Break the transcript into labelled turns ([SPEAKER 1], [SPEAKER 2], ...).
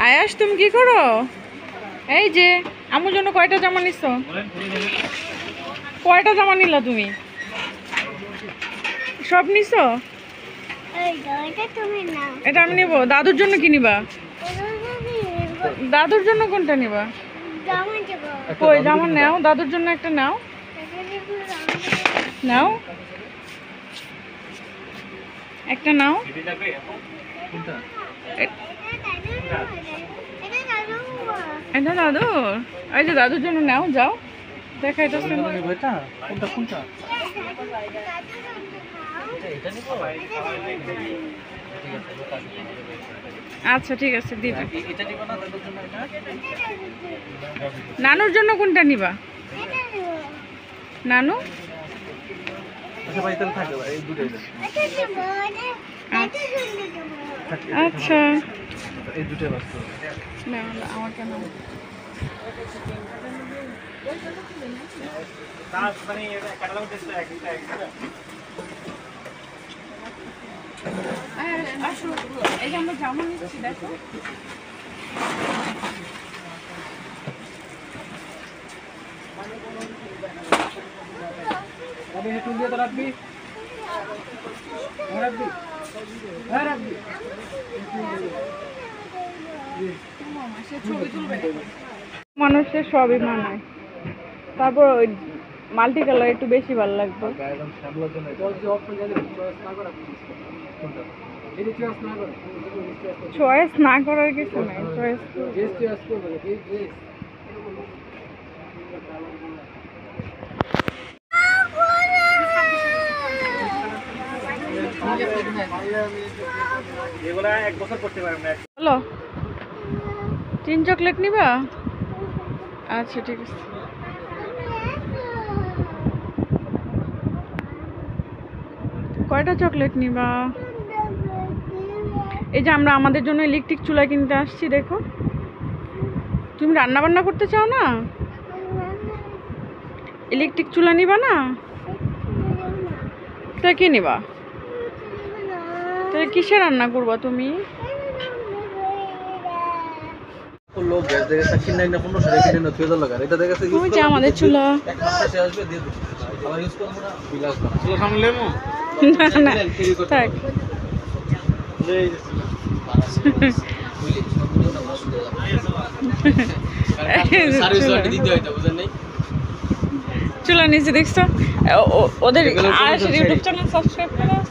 [SPEAKER 1] আয়াস তুমি কি করো? এই যে আমার জন্য কয়টা জামা নিছো? কয়টা জামা নিলা তুমি? সব নিছো? এটা আমি নিব। দাদুর জন্য কি নিবা? দাদুর জন্য কোনটা নিবা? কই জামা নাও, দাদুর জন্য একটা নাও। নাও একটা নাও। এটা দাদুর? এই যে দাদুর জন্য নাও, যাও দেখাইতেছে। আচ্ছা ঠিক আছে দিবে। নানুর জন্য কোনটা নিবা? নানু আচ্ছা আমাকে নাও। আসো এই যে আমরা জামা নিচ্ছি দেখো। মানুষের সবই মানায়, তারপর ওই মাল্টি কালার একটু বেশি ভালো লাগবে। চয়েস না করার কিছু নাই, চয়েস হলো। 3 চকলেট নিবা? আচ্ছা ঠিক আছে। কয়টা চকলেট নিবা? এই যে আমরা আমাদের জন্য ইলেকট্রিক চুলা কিনতে আসছি দেখো। তুমি রান্না বান্না করতে চাও না? ইলেকট্রিক চুলা নিবা না? তা কি নিবা? তাহলে কিসে রান্না করবা তুমি? আমাদের চুলা চুলা নিচে দেখছো ওদের। ইউটিউব চ্যানেল সাবস্ক্রাইব করো।